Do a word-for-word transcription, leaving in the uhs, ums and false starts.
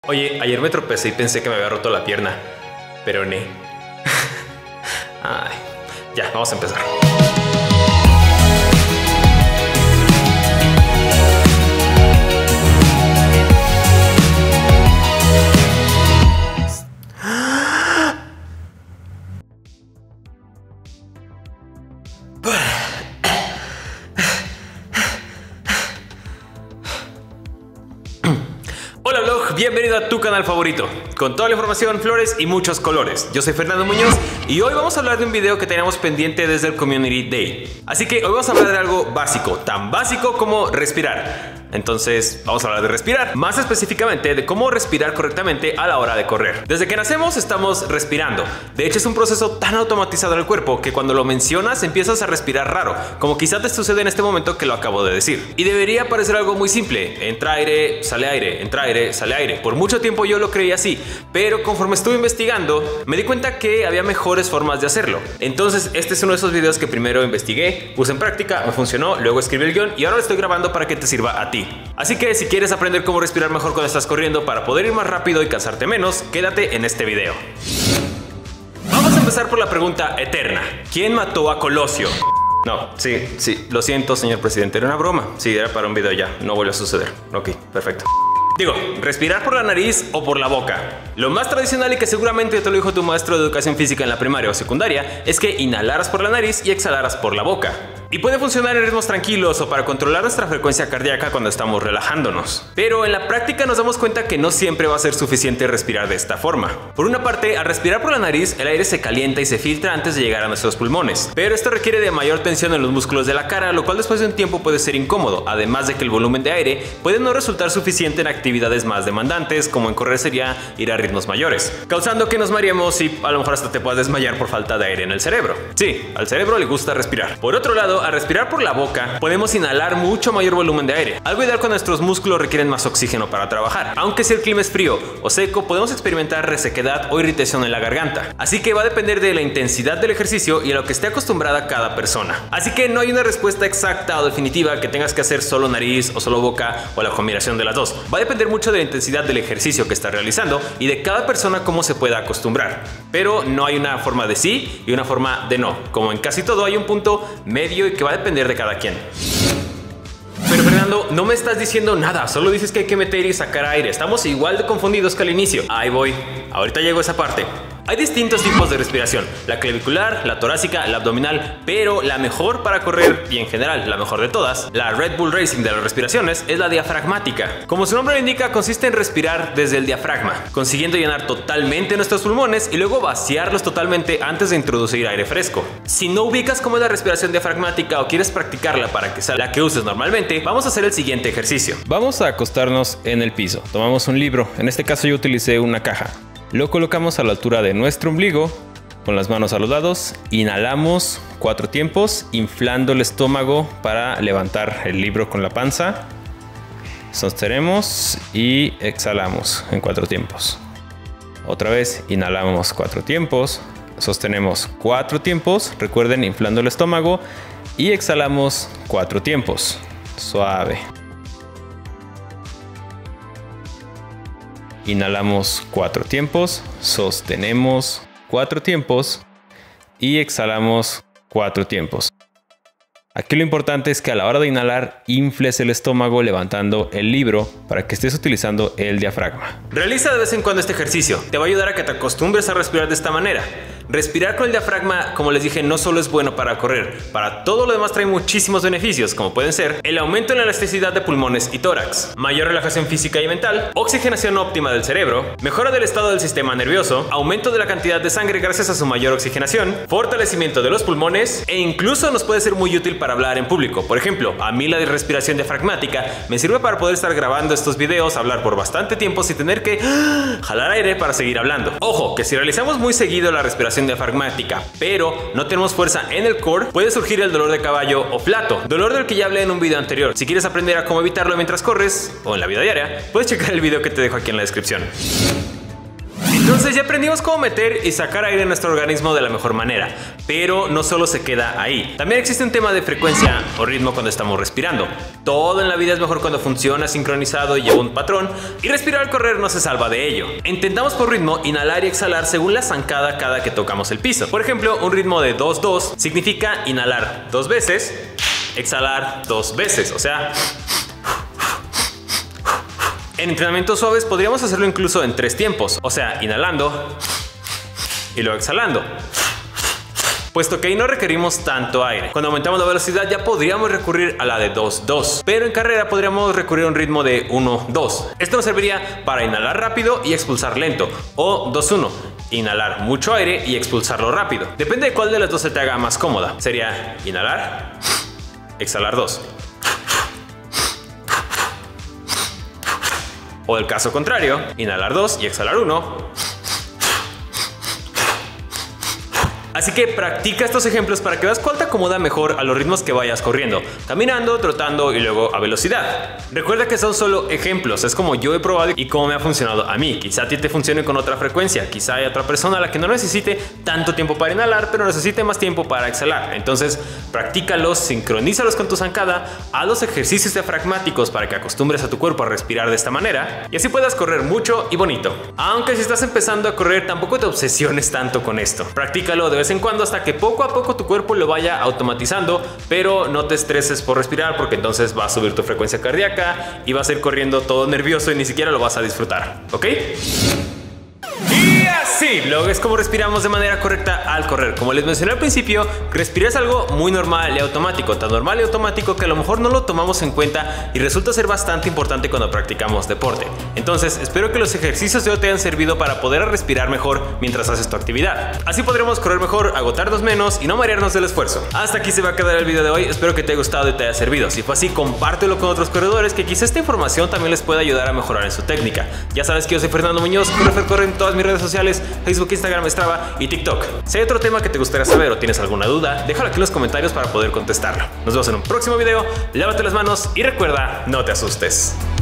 Oye, ayer me tropecé y pensé que me había roto la pierna, pero ne. Ay, ya, vamos a empezar. Hola vlog, bienvenido a tu canal favorito, con toda la información, flores y muchos colores. Yo soy Fernando Muñoz y hoy vamos a hablar de un video que teníamos pendiente desde el Community Day. Así que hoy vamos a hablar de algo básico, tan básico como respirar. Entonces vamos a hablar de respirar, más específicamente de cómo respirar correctamente a la hora de correr. Desde que nacemos estamos respirando. De hecho es un proceso tan automatizado en el cuerpo que cuando lo mencionas empiezas a respirar raro, como quizá te sucede en este momento que lo acabo de decir. Y debería parecer algo muy simple: entra aire, sale aire, entra aire, sale aire. Por mucho tiempo yo lo creía así, pero conforme estuve investigando me di cuenta que había mejores formas de hacerlo. Entonces este es uno de esos videos que primero investigué, puse en práctica, me funcionó, luego escribí el guión y ahora lo estoy grabando para que te sirva a ti. Así que si quieres aprender cómo respirar mejor cuando estás corriendo para poder ir más rápido y cansarte menos, quédate en este video. Vamos a empezar por la pregunta eterna: ¿quién mató a Colosio? No, sí, sí, lo siento señor presidente, era una broma. Sí, era para un video ya, no vuelve a suceder. Ok, perfecto. Digo, respirar por la nariz o por la boca. Lo más tradicional y que seguramente te lo dijo tu maestro de educación física en la primaria o secundaria es que inhalaras por la nariz y exhalaras por la boca. Y puede funcionar en ritmos tranquilos o para controlar nuestra frecuencia cardíaca cuando estamos relajándonos. Pero en la práctica nos damos cuenta que no siempre va a ser suficiente respirar de esta forma. Por una parte, al respirar por la nariz, el aire se calienta y se filtra antes de llegar a nuestros pulmones. Pero esto requiere de mayor tensión en los músculos de la cara, lo cual después de un tiempo puede ser incómodo, además de que el volumen de aire puede no resultar suficiente en actividades más demandantes, como en correr sería ir a ritmos mayores, causando que nos mareemos y a lo mejor hasta te puedas desmayar por falta de aire en el cerebro. Sí, al cerebro le gusta respirar. Por otro lado, al respirar por la boca, podemos inhalar mucho mayor volumen de aire, algo ideal cuando nuestros músculos requieren más oxígeno para trabajar. Aunque si el clima es frío o seco, podemos experimentar resequedad o irritación en la garganta. Así que va a depender de la intensidad del ejercicio y a lo que esté acostumbrada cada persona. Así que no hay una respuesta exacta o definitiva que tengas que hacer solo nariz o solo boca o la combinación de las dos. Va a depender mucho de la intensidad del ejercicio que estás realizando y de cada persona cómo se pueda acostumbrar. Pero no hay una forma de sí y una forma de no. Como en casi todo, hay un punto medio y que va a depender de cada quien. Pero Fernando, no me estás diciendo nada, solo dices que hay que meter y sacar aire. Estamos igual de confundidos que al inicio. Ahí voy, ahorita llego a esa parte. Hay distintos tipos de respiración: la clavicular, la torácica, la abdominal, pero la mejor para correr y en general la mejor de todas, la Red Bull Racing de las respiraciones, es la diafragmática. Como su nombre lo indica, consiste en respirar desde el diafragma, consiguiendo llenar totalmente nuestros pulmones y luego vaciarlos totalmente antes de introducir aire fresco. Si no ubicas cómo es la respiración diafragmática o quieres practicarla para que sea la que uses normalmente, vamos a hacer el siguiente ejercicio. Vamos a acostarnos en el piso, tomamos un libro, en este caso yo utilicé una caja. Lo colocamos a la altura de nuestro ombligo, con las manos a los lados, inhalamos cuatro tiempos, inflando el estómago para levantar el libro con la panza. Sostenemos y exhalamos en cuatro tiempos. Otra vez, inhalamos cuatro tiempos, sostenemos cuatro tiempos, recuerden, inflando el estómago, y exhalamos cuatro tiempos. Suave. Inhalamos cuatro tiempos, sostenemos cuatro tiempos y exhalamos cuatro tiempos. Aquí lo importante es que a la hora de inhalar infles el estómago levantando el libro para que estés utilizando el diafragma. Realiza de vez en cuando este ejercicio, te va a ayudar a que te acostumbres a respirar de esta manera. Respirar con el diafragma, como les dije, no solo es bueno para correr, para todo lo demás trae muchísimos beneficios, como pueden ser el aumento en la elasticidad de pulmones y tórax, mayor relajación física y mental, oxigenación óptima del cerebro, mejora del estado del sistema nervioso, aumento de la cantidad de sangre gracias a su mayor oxigenación, fortalecimiento de los pulmones e incluso nos puede ser muy útil para hablar en público. Por ejemplo, a mí la respiración diafragmática me sirve para poder estar grabando estos videos, hablar por bastante tiempo sin tener que jalar aire para seguir hablando. Ojo, que si realizamos muy seguido la respiración diafragmática, pero no tenemos fuerza en el core, puede surgir el dolor de caballo o flato, dolor del que ya hablé en un video anterior. Si quieres aprender a cómo evitarlo mientras corres o en la vida diaria, puedes checar el video que te dejo aquí en la descripción. Entonces ya aprendimos cómo meter y sacar aire en nuestro organismo de la mejor manera, pero no solo se queda ahí. También existe un tema de frecuencia o ritmo cuando estamos respirando. Todo en la vida es mejor cuando funciona sincronizado y lleva un patrón, y respirar al correr no se salva de ello. Intentamos por ritmo inhalar y exhalar según la zancada cada que tocamos el piso. Por ejemplo, un ritmo de dos dos significa inhalar dos veces, exhalar dos veces, o sea... En entrenamientos suaves podríamos hacerlo incluso en tres tiempos, o sea, inhalando y luego exhalando, puesto que ahí no requerimos tanto aire. Cuando aumentamos la velocidad ya podríamos recurrir a la de dos dos, pero en carrera podríamos recurrir a un ritmo de uno dos. Esto nos serviría para inhalar rápido y expulsar lento, o dos uno, inhalar mucho aire y expulsarlo rápido. Depende de cuál de las dos se te haga más cómoda. Sería inhalar, exhalar dos. O el caso contrario, inhalar dos y exhalar uno. Así que practica estos ejemplos para que veas cuál te acomoda mejor a los ritmos que vayas corriendo, caminando, trotando y luego a velocidad. Recuerda que son solo ejemplos, es como yo he probado y cómo me ha funcionado a mí. Quizá a ti te funcione con otra frecuencia, quizá hay otra persona a la que no necesite tanto tiempo para inhalar, pero necesite más tiempo para exhalar. Entonces, practícalos, sincronízalos con tu zancada, haz los ejercicios diafragmáticos para que acostumbres a tu cuerpo a respirar de esta manera y así puedas correr mucho y bonito. Aunque si estás empezando a correr, tampoco te obsesiones tanto con esto. Practícalo de vez en cuando hasta que poco a poco tu cuerpo lo vaya automatizando, pero no te estreses por respirar porque entonces va a subir tu frecuencia cardíaca y vas a ir corriendo todo nervioso y ni siquiera lo vas a disfrutar, ¿ok? Y así, luego es como respiramos de manera correcta al correr. Como les mencioné al principio, respirar es algo muy normal y automático, tan normal y automático que a lo mejor no lo tomamos en cuenta y resulta ser bastante importante cuando practicamos deporte. Entonces, espero que los ejercicios de hoy te hayan servido para poder respirar mejor mientras haces tu actividad. Así podremos correr mejor, agotarnos menos y no marearnos del esfuerzo. Hasta aquí se va a quedar el video de hoy, espero que te haya gustado y te haya servido. Si fue así, compártelo con otros corredores que quizá esta información también les pueda ayudar a mejorar en su técnica. Ya sabes que yo soy Fernando Muñoz, Corre Corre en todas mis redes sociales, Facebook, Instagram, Strava y TikTok. Si hay otro tema que te gustaría saber o tienes alguna duda, déjalo aquí en los comentarios para poder contestarlo. Nos vemos en un próximo video, lávate las manos y recuerda, no te asustes.